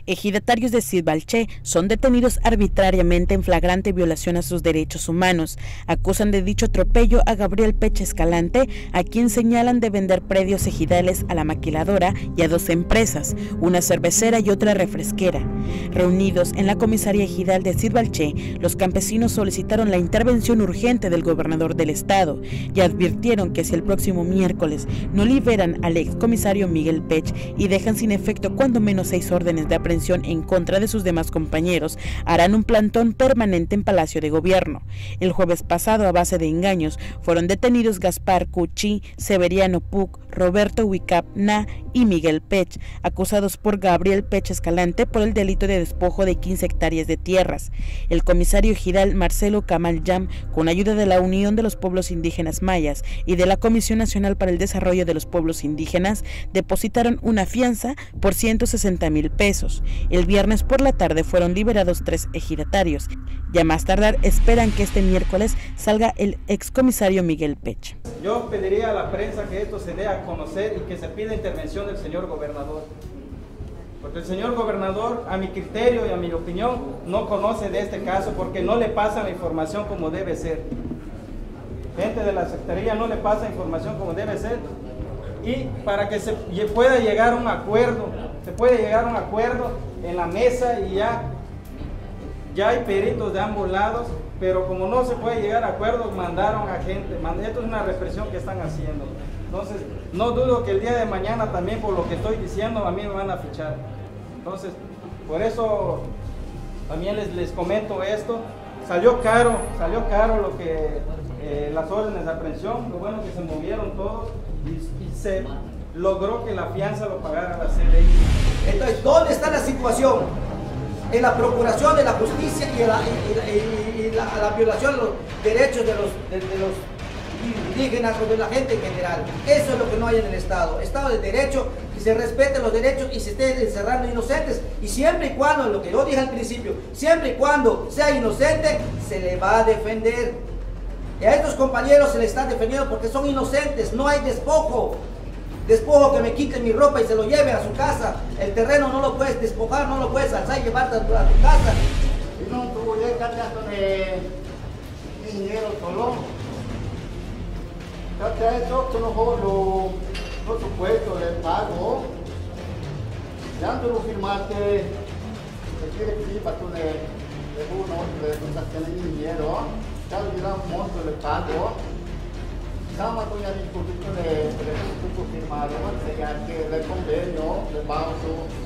Ejidatarios de Sitbalché son detenidos arbitrariamente en flagrante violación a sus derechos humanos. Acusan de dicho atropello a Gabriel Pech Escalante, a quien señalan de vender predios ejidales a la maquiladora y a dos empresas, una cervecera y otra refresquera. Reunidos en la comisaría ejidal de Sitbalché, los campesinos solicitaron la intervención urgente del gobernador del estado y advirtieron que si el próximo miércoles no liberan al excomisario Miguel Pech y dejan sin efecto cuando menos 6 órdenes de aprehensión en contra de sus demás compañeros, harán un plantón permanente en Palacio de Gobierno. El jueves pasado, a base de engaños, fueron detenidos Gaspar Cuchi, Severiano Puc, Roberto Huicap Na y Miguel Pech, acusados por Gabriel Pech Escalante por el delito de despojo de 15 hectáreas de tierras. El comisario ejidal Marcelo Camal Yam, con ayuda de la Unión de los Pueblos Indígenas Mayas y de la Comisión Nacional para el Desarrollo de los Pueblos Indígenas, depositaron una fianza por 160,000 pesos. El viernes por la tarde fueron liberados 3 ejidatarios. Ya más tardar esperan que este miércoles salga el excomisario Miguel Pech. Yo pediría a la prensa que esto se dé a conocer y que se pida intervención del señor gobernador. Porque el señor gobernador, a mi criterio y a mi opinión, no conoce de este caso porque no le pasa la información como debe ser. Gente de la Secretaría no le pasa información como debe ser. Y para que se pueda llegar a un acuerdo, se puede llegar a un acuerdo en la mesa y ya hay peritos de ambos lados, pero como no se puede llegar a acuerdos, mandaron a gente. Esto es una represión que están haciendo. Entonces, no dudo que el día de mañana también, por lo que estoy diciendo, a mí me van a fichar. Entonces, por eso también les comento esto. Salió caro lo que las órdenes de aprehensión. Lo bueno que se movieron todos y se logró que la fianza lo pagara la CDI. Entonces, ¿dónde está la situación? En la procuración de la justicia y la violación de los derechos de los indígenas o de la gente en general. Eso es lo que no hay en el Estado. Estado de Derecho, que se respeten los derechos y se estén encerrando inocentes. Y siempre y cuando, lo que yo dije al principio, siempre y cuando sea inocente, se le va a defender. Y a estos compañeros se les está defendiendo porque son inocentes, no hay despojo. Despojo que me quiten mi ropa y se lo lleve a su casa. El terreno no lo puedes despojar, no lo puedes alzar y llevarte a tu casa. Y no tuvo ya candidato de dinero solo. Ya eso que los supuestos del pago. Ya tú lo firmaste. Se quiere que para tu de uno de tu dinero. Ya le da un monto de pago. Sama tu ya discutir con el firmado, que el convenio de pago